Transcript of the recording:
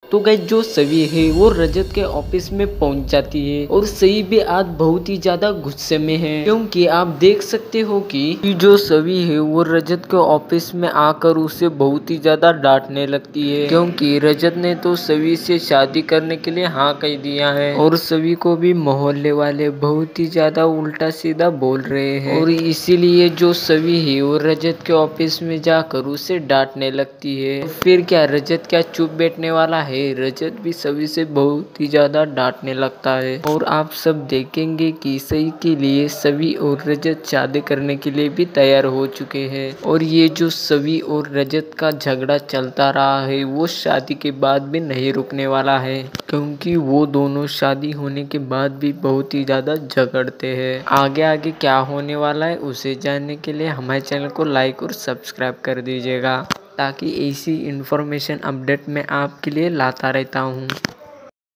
तो गाइस जो सवी है वो रजत के ऑफिस में पहुंच जाती है और सई भी आज बहुत ही ज्यादा गुस्से में है, क्योंकि आप देख सकते हो कि जो सवी है वो रजत के ऑफिस में आकर उसे बहुत ही ज्यादा डांटने लगती है, क्योंकि रजत ने तो सवी से शादी करने के लिए हाँ कह दिया है और सवी को भी मोहल्ले वाले बहुत ही ज्यादा उल्टा सीधा बोल रहे हैं। और इसीलिए जो सवी है वो रजत के ऑफिस में जाकर उसे डांटने लगती है। फिर क्या रजत क्या चुप बैठने वाला है? रजत भी सभी से बहुत ही ज्यादा डांटने लगता है और आप सब देखेंगे कि सई के लिए सवी और रजत शादी करने के लिए भी तैयार हो चुके हैं। और ये जो सवी और रजत का झगड़ा चलता रहा है वो शादी के बाद भी नहीं रुकने वाला है, क्योंकि वो दोनों शादी होने के बाद भी बहुत ही ज्यादा झगड़ते हैं। आगे आगे क्या होने वाला है उसे जानने के लिए हमारे चैनल को लाइक और सब्सक्राइब कर दीजिएगा, ताकि ऐसी इन्फॉर्मेशन अपडेट मैं आपके लिए लाता रहता हूँ।